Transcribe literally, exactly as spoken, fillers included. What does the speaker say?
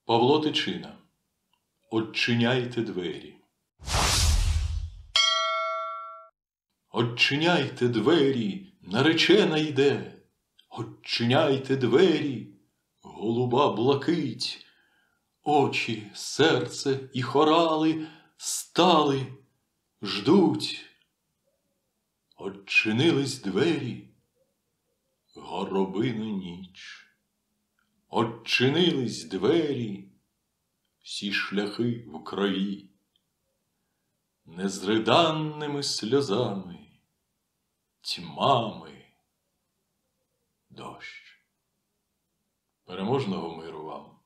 Павло Тичина. Одчиняйте двері. Одчиняйте двері, наречена йде. Одчиняйте двері, голуба блакить. Очі, серце і хорали стали, ждуть. Одчинились двері, горобина ніч. Одчинились двері, всі шляхи в крові. Незриданними сльозами, тьмами дощ. Переможного миру вам!